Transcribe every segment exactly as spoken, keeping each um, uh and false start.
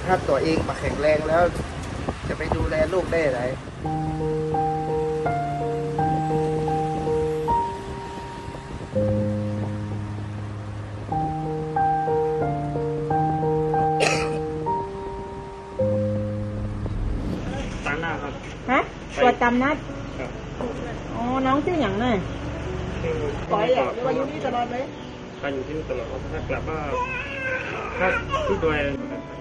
ถ้าตัวเองมาแข็งแรงแล้วจะไปดูแลลูกได้ไหนตาหน้าครับฮะตัวจำนัดอ๋อน้องชื่ออย่างไรปล่อยอ่ะหรือว่าอยู่นี่ตลอดเลยการอยู่ที่นี่ตลอดถ้ากลับว่าถ้าที่ตัวเอง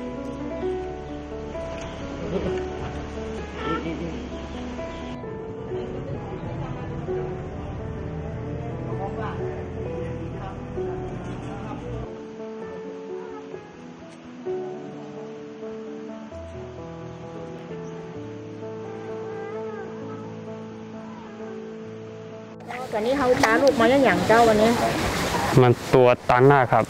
วันนี้เขาพาลูกมาอย่างเจ้าวันนี้มันตัวตันหน้าครับ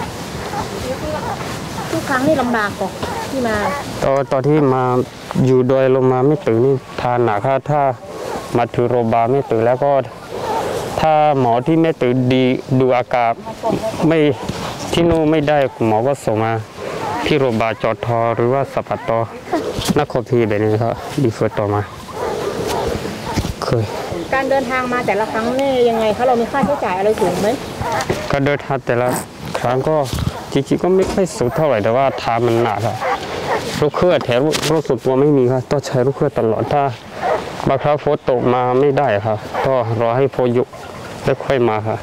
ทุกครั้งนี่ลำบากกว่าที่มาตอนตอนที่มาอยู่โดยลงมาไม่ตื่นนี่ทานหนักครับถ้ามาถึงโรงพยาบาลไม่ตื่นแล้วก็ถ้าหมอที่ไม่ตื่นดีดูอาการไม่ที่นู่นไม่ได้หมอก็ส่งมาที่โรงพยาบาลจอทอหรือว่าสัปตนครพีแบบนี้ครับดีเฟิร์ต่อมาเคยการเดินทางมาแต่ละครั้งนี่ยังไงคะเรามีค่าใช้จ่ายอะไรสูงไหมการเดินทางแต่ละครั้งก็จริงๆก็ไม่ค่อยสูงเท่าไหร่แต่ว่าทางมันหนักครับลูกเครื่องแถมรถส่วนตัวไม่มีครับต้องใช้ลูกเครื่องตลอดถ้าบางครั้งฝนตกมาไม่ได้ครับก็รอให้ฝนหยุดแล้วค่อยมาครับ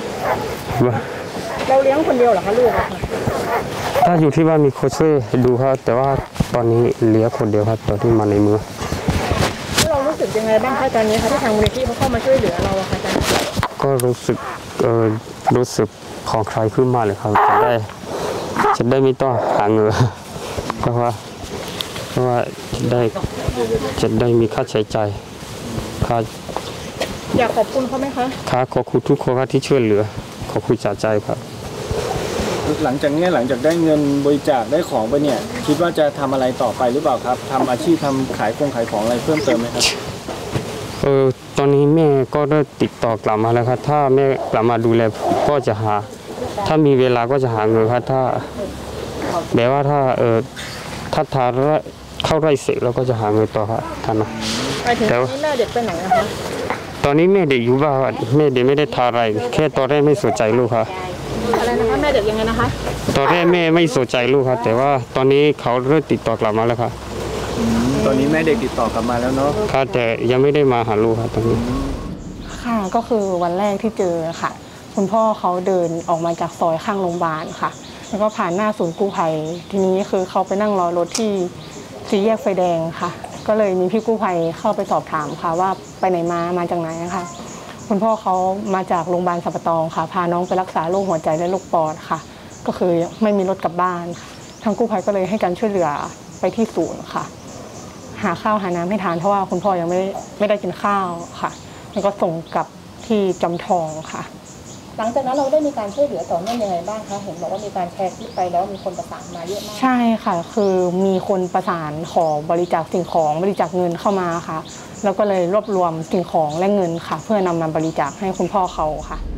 เราเลี้ยงคนเดียวเหรอคะลูกอะถ้าอยู่ที่บ้านมีคนช่วยดูครับแต่ว่าตอนนี้เลี้ยงคนเดียวครับตอนที่มาในเมืองเรารู้สึกยังไงบ้างคะตอนนี้คะที่ทางมูลนิธิเขาเข้ามาช่วยเหลือเราอะคะอาจารย์ก็รู้สึกเออรู้สึกของใครขึ้นมาเลยครับจะได้จะได้ไม่ต้องหาเงินเพราะว่าเพราะว่าได้จะได้มีค่าใช้จ่ายค่าอยากขอบคุณเขาไหมคะค่าขอบคุณทุกคนที่ช่วยเหลือขอบคุณจากใจครับหลังจากนี้หลังจากได้เงินบริจาคได้ของไปเนี่ยคิดว่าจะทำอะไรต่อไปหรือเปล่าครับทำอาชีพทำขายคงขายของอะไรเพิ่มเติมไหมครับเออตอนนี้แม่ก็ได้ติดต่อกลับมาแล้วครับถ้าแม่กลับมาดูแลก็จะหาถ้ามีเวลาก็จะหาเงินครับถ้าแบบว่าถ้าเออถ้าทานเข้าไร่เสร็จแล้วก็จะหาเงินต่อครับท่านนะแต่ว่าแม่เด็กไปไหนนะคะตอนนี้แม่เด็กอยู่บ้านแม่เด็กไม่ได้ทานอะไรแค่ตอนแรกไม่สนใจลูกครับอะไรนะคะแม่เด็กยังไงนะคะตอนแรกแม่ไม่สนใจลูกครับแต่ว่าตอนนี้เขาเริ่มติดต่อกลับมาแล้วครับตอนนี้แม่เด็กติดต่อกลับมาแล้วเนาะครับแต่ยังไม่ได้มาหาลูกครับตอนนี้ค่ะก็คือวันแรกที่เจอค่ะคุณพ่อเขาเดินออกมาจากซอยข้างโรงพยาบาลค่ะแล้วก็ผ่านหน้าศูนย์กู้ภัยทีนี้คือเขาไปนั่งรอรถที่สี่แยกไฟแดงค่ะก็เลยมีพี่กู้ภัยเข้าไปสอบถามค่ะว่าไปไหนมามาจากไหนนะคะคุณพ่อเขามาจากโรงพยาบาลสัปตองค่ะพาน้องไปรักษาโรคหัวใจและโรคปอดค่ะก็คือไม่มีรถกลับบ้านทางกู้ภัยก็เลยให้การช่วยเหลือไปที่ศูนย์ค่ะหาข้าวหาน้ำให้ทานเพราะว่าคุณพ่อยังไม่ไม่ได้กินข้าวค่ะแล้วก็ส่งกลับที่จอมทองค่ะหลังจากนั้นเราได้มีการช่วยเหลือต่อเนื่องยังไงบ้างคะเห็นบอกว่ามีการแชร์คลิปไปแล้วมีคนประสานมาเยอะมากใช่ค่ะคือมีคนประสานขอบริจาคสิ่งของบริจาคเงินเข้ามาค่ะแล้วก็เลยรวบรวมสิ่งของและเงินค่ะเพื่อนำมาบริจาคให้คุณพ่อเขาค่ะ